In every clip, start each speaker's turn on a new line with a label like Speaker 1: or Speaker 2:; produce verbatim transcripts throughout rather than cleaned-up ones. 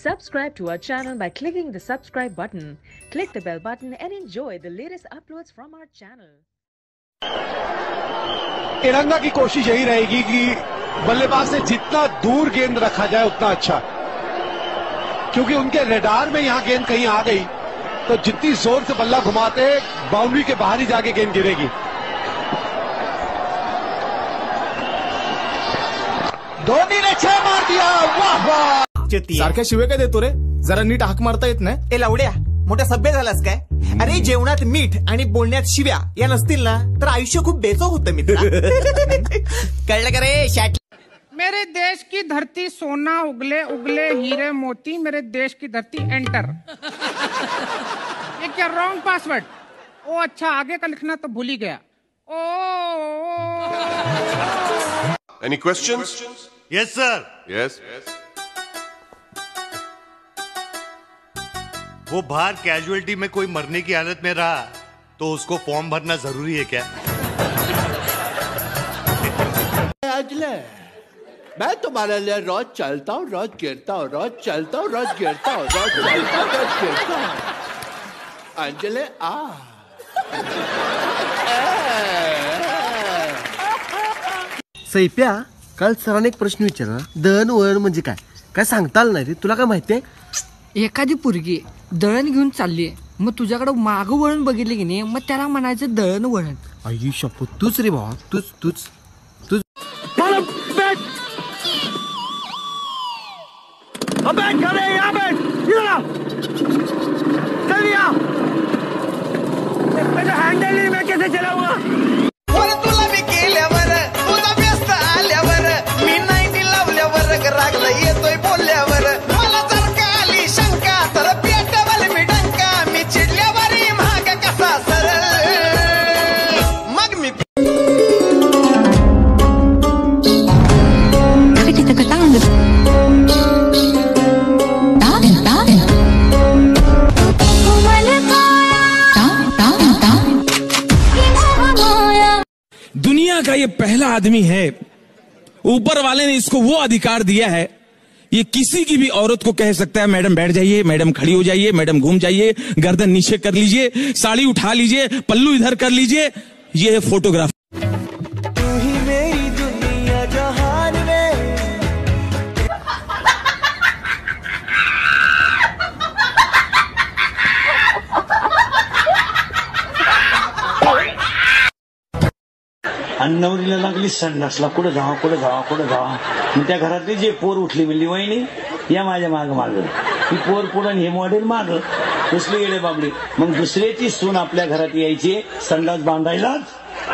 Speaker 1: Subscribe to our channel by clicking the subscribe button. Click the bell button and enjoy the latest uploads from our channel.
Speaker 2: तिरंगा की कोशिश यही रहेगी कि बल्लेबाज से जितना दूर गेंद रखा जाए उतना अच्छा, क्योंकि उनके रडार में यहां गेंद कहीं आ गई तो जितनी जोर से बल्ला घुमाते बाउंड्री के बाहर ही जाके गेंद गिरेगी। धोनी ने छह मार दिया। वाह वाह,
Speaker 3: सारख्या शिवे काय देतो रे, जरा नीट हाक मारता येत नाही?
Speaker 4: ए लावड्या, मोठा सभ्य झालास काय? अरे जेवणात मीठ आणि बोलण्यात शिव्या या नसतील ना तर आयुष्य खूप बेचव होतं मित्रा. कळलं का रे शॅट?
Speaker 5: मेरे देश की धरती सोना उगले उगले हीरे मोती, मेरे देश की धरती एंटर. ये क्या रॉन्ग पासवर्ड? ओ अच्छा, आगे का लिखना तो भूल ही गया. ओ
Speaker 6: Any questions?
Speaker 7: Yes, sir.
Speaker 6: Yes.
Speaker 7: वो बाहर कैजुअलिटी में कोई मरने की हालत में रहा तो उसको फॉर्म भरना जरूरी है क्या?
Speaker 8: अजले, मैं तुम्हारे लिए रोज चलता हूँ, रोज गिरता हूँ, रोज चलता हूँ, रोज गिरता हूँ, रोज चलता हूँ, रोज गिरता हूँ. अंजले आ.
Speaker 9: सैप्या, काल सरांनी एक प्रश्न विचारला, दळण वळण म्हणजे काय? काय सांगता आलं नाही रे, तुला काय माहितीये?
Speaker 10: एखादी पोरगी दळण घेऊन चालली, मग तुझ्याकडे मागं वळण बघितले की नाही, मग त्याला म्हणायचं दळण वळण.
Speaker 9: आई शपथ, तूच रे भावा, तूच तूच तूच.
Speaker 4: हँडल मैं कैसे चलाऊंगा? तुला मी केल्यावर, तुझा व्यस्त आल्यावर, मी नाही लावल्यावर रागला येतोय बोलल्यावर. मला जर का आली शंका तर पेटवल मी डंका, मी चिडल्यावर महाग कसा सरळ मग मी.
Speaker 11: दुनिया का ये पहला आदमी है, ऊपर वाले ने इसको वो अधिकार दिया है, ये किसी की भी औरत को कह सकता है मैडम बैठ जाइए, मैडम खड़ी हो जाइए, मैडम घूम जाइए, गर्दन नीचे कर लीजिए, साड़ी उठा लीजिए, पल्लू इधर कर लीजिए. ये है फोटोग्राफ.
Speaker 4: तू ही मेरी दुनिया जहान में.
Speaker 12: नवरीला लागली संडासला, कुठं जावा कुठं जावा कुठं जावा. मग त्या घरातली जे पोर उठली म्हणली, वहिनी या माझ्या माग माग. ही पोर पुढं हे मॉडेल माग दुसरी गेले बाबडी. मग दुसऱ्याची सून आपल्या घरात यायची संडास बांधायलाच.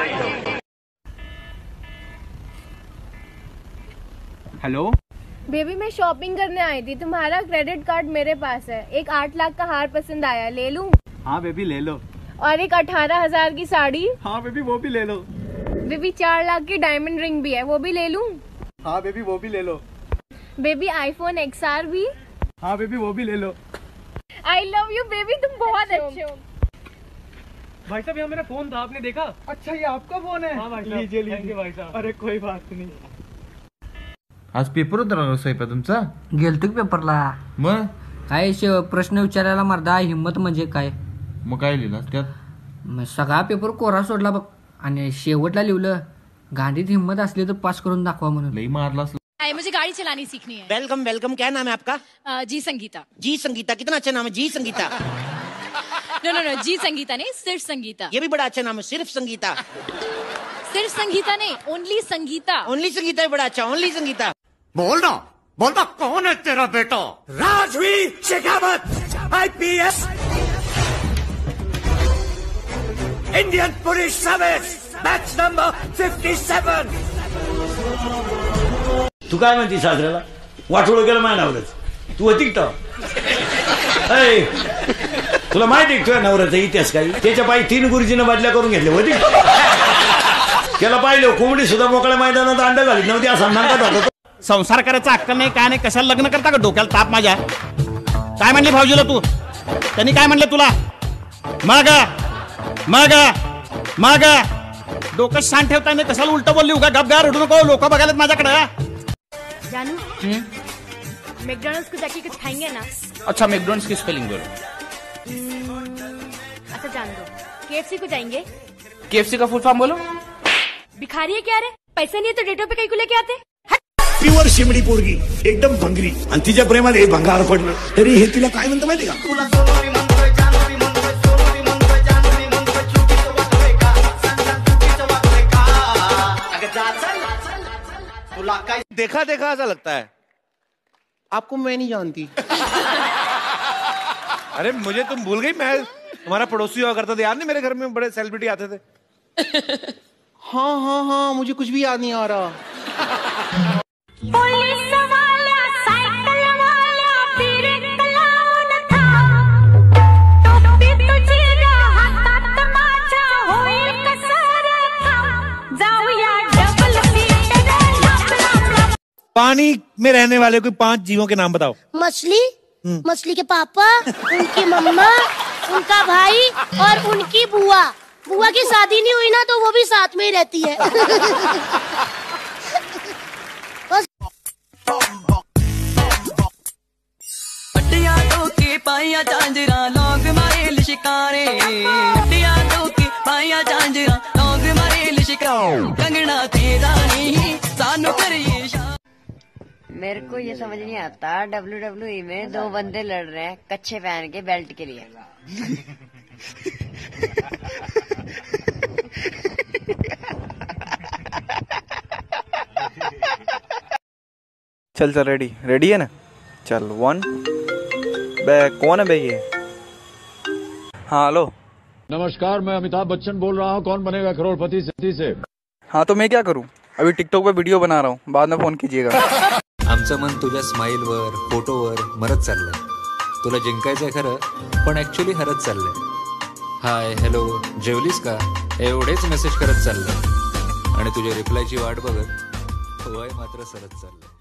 Speaker 13: हेलो
Speaker 14: बेबी, मैं शॉपिंग करने आई थी, तुम्हारा क्रेडिट कार्ड मेरे पास है. एक आठ लाख का हार पसंद आया, ले लूं?
Speaker 13: हाँ बेबी ले लो.
Speaker 14: और एक अठारह हजार की साड़ी.
Speaker 13: हाँ बेबी वो भी ले लो.
Speaker 14: बेबी चार लाख की डायमंड रिंग भी है, वो भी ले लूं?
Speaker 13: हाँ बेबी वो भी ले लो.
Speaker 14: बेबी आईफोन एक्स आर भी.
Speaker 13: हाँ बेबी वो भी ले लो.
Speaker 14: आई लव यू बेबी, तुम बहुत अच्छे हो.
Speaker 13: भाई साहब, यहाँ मेरा फोन था, आपने देखा? अच्छा, ये आपका फोन है? हाँ भाई साहब. लीजिए लीजिए भाई साहब. अरे कोई बात नाही.
Speaker 3: आज पेपर होता ना साहेब तुमचा?
Speaker 10: गेलतो की पेपरला.
Speaker 3: मग
Speaker 10: काय प्रश्न विचारायला मर्दा, हिम्मत म्हणजे काय?
Speaker 3: मग काय लिहिलं त्यात?
Speaker 10: मग सगळा पेपर कोरा सोडला बघ, आणि शेवटला लिहिलं गांडीत हिम्मत असली तर पास करून दाखवा म्हणून.
Speaker 3: लई मारला.
Speaker 15: मुझे गाड़ी चलानी सीखनी है.
Speaker 4: Welcome welcome. क्या नाम है आपका?
Speaker 15: जी संगीता.
Speaker 4: जी संगीता, कितना अच्छा नाम है ji Sangeeta.
Speaker 15: No no no, ji Sangeeta नहीं, सिर्फ संगीता.
Speaker 4: ये भी बड़ा अच्छा नाम है, सिर्फ संगीता.
Speaker 15: सिर्फ संगीता नहीं, ओनली संगीता.
Speaker 4: ओनली संगीता है बड़ा अच्छा, ओनली संगीता.
Speaker 7: बोलना बोलना, कौन है तेरा बेटा?
Speaker 4: Rajveer Shekhawat, IPS, Indian police service, batch number fifty seven.
Speaker 12: तू काय म्हणती सासऱ्याला? वाटोळ गेलं माझ्या नवऱ्याच. तू होती का? तुला माहिती आहे तुझ्या नवऱ्याचा इतिहास काही? त्याच्या पायी तीन गुरुजीनं बदल्या करून घेतले होती. त्याला पाहिलं कोंबडी सुद्धा मोकळ्या मैदानात अंड घालीत नव्हती, असा नांगत होता.
Speaker 4: संसार करायचा अक्कल नाही, काय नाही, कशाला लग्न करता का? डोक्याला ताप माझ्या. काय म्हणली भाऊजीला तू? त्यांनी काय म्हणलं तुला? मग मग मग डोकं शांत ठेवता नाही, कशाला उलट बोलली? उगा गपगार उडू नको, लोक बघायला माझ्याकडे.
Speaker 14: जानू, मैकडॉनल्ड्स को जाके कुछ खाएंगे ना।
Speaker 16: अच्छा मैकडॉनल्ड्स की स्पेलिंग बोलो।
Speaker 14: अच्छा जान दो, केएफसी को जाएंगे।
Speaker 16: केएफसी का फुल फॉर्म बोलो।
Speaker 14: भिखारी है क्या रे, पैसे नहीं है तो डेटो पे कहीं को लेके आते।
Speaker 17: प्युअर शिमडी पोरगी, एकदम भंगरी, आणि तिच्या प्रेमात हे भंगार पडलं तरी हे तिला काय म्हणतं माहिती का?
Speaker 7: देखा देखा ऐसा लगता है।
Speaker 9: आपको मैं नहीं जानती।
Speaker 7: अरे मुझे तुम भूल गई, मैं तुम्हारा पड़ोसी हुआ करता था, याद नहीं मेरे घर में बड़े सेलिब्रिटी आते थे।
Speaker 9: हाँ हाँ हाँ मुझे कुछ भी याद नहीं आ रहा।
Speaker 4: पुलिस वाला साइकिल वाला फिर क्लाउन था, टोपी तुझी हातात माझ्या होईल कसर था, जाऊया डबल सीटर लाप लाप लाप।
Speaker 7: पानी में रहने वाले कोई पांच जीवों के नाम बताओ।
Speaker 18: मछली, मछली के पापा, उनकी मम्मा, उनका भाई और उनकी बुआ। बुआ की शादी नहीं हुई ना तो वो भी साथ में ही रहती है।
Speaker 19: हड्डियां तो की पाइया झांझरा लोग मारे लिशिकारे, हड्डियां तो की पाइया झांझरा लोग मारे लिशिकारे, कंगना तेरा नहीं सानू करिए।
Speaker 20: मेरे को ये समझ नहीं आता डब्ल्यू डब्ल्यू ई में दो बंदे लड़ रहे हैं कच्छे पहन के बेल्ट के लिए।
Speaker 21: चल चल रेडी रेडी है ना? चल वन बे कौन है बे ये? हाँ हेलो
Speaker 22: नमस्कार, मैं अमिताभ बच्चन बोल रहा हूँ। कौन बनेगा करोड़पति से?
Speaker 21: हाँ तो मैं क्या करूँ, अभी टिकटॉक पे वीडियो बना रहा हूँ, बाद में फोन कीजिएगा।
Speaker 23: आमचं मन तुझ्या स्माईलवर फोटोवर मरत चाललंय, तुला जिंकायचंय खरं पण ऍक्च्युली हरत चाललंय। हाय हॅलो जेवलीस का एवढेच मेसेज करत चाललंय आणि तुझ्या रिप्लायची वाट बघत वय मात्र सरत चाललंय।